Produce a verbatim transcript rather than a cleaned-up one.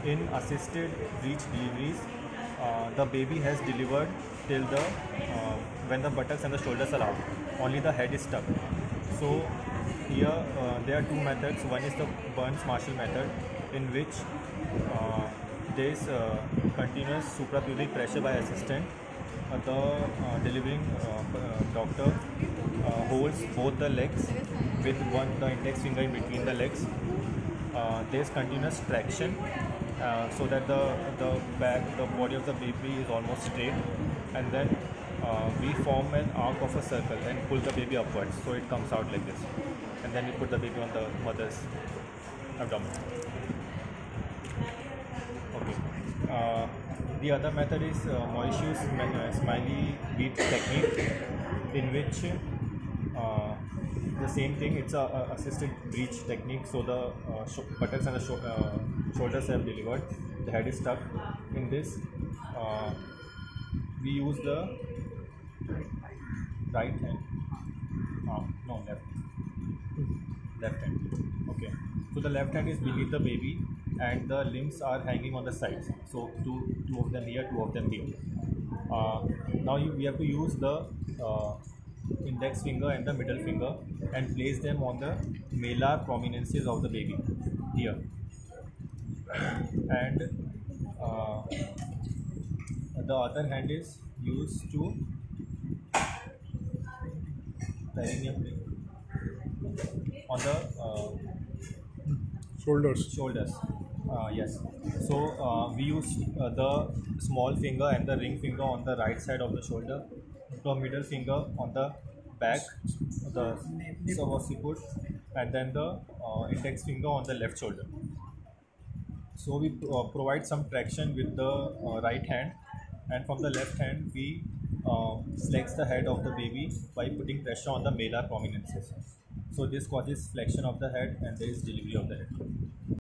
In assisted breech deliveries, uh, the baby has delivered till the uh, when the buttocks and the shoulders are out. Only the head is stuck. So here uh, there are two methods. One is the Burns-Marshall method, in which uh, there is uh, continuous suprapubic pressure by assistant. Uh, the uh, delivering uh, uh, doctor uh, holds both the legs with one the index finger in between the legs. Uh, there is continuous traction, uh, so that the the back the body of the baby is almost straight, and then uh, we form an arc of a circle and pull the baby upwards, so it comes out like this, and then we put the baby on the mother's abdomen. Okay. Uh, the other method is uh, Mauriceau Smellie Veit technique, in which uh, the same thing. It's a, a assisted breech technique. So the uh, buttocks and the sho uh, shoulders have delivered. The head is stuck. In this, uh, we use the right hand. Uh, no, left. Left hand. Okay. So the left hand is beneath the baby, and the limbs are hanging on the sides. So two, two of them here, two of them here. Uh, now you, we have to use the uh, index finger and the middle finger and place them on the malar prominences of the baby here. And uh, the other hand is used to perineum on the uh, shoulders. Shoulders. Uh, yes. So uh, we use uh, the small finger and the ring finger on the right side of the shoulder, the middle finger on the back, the occiput, and then the uh, index finger on the left shoulder. So we uh, provide some traction with the uh, right hand, and from the left hand we uh, flex the head of the baby by putting pressure on the malar prominences. So this causes flexion of the head, and there is delivery of the head.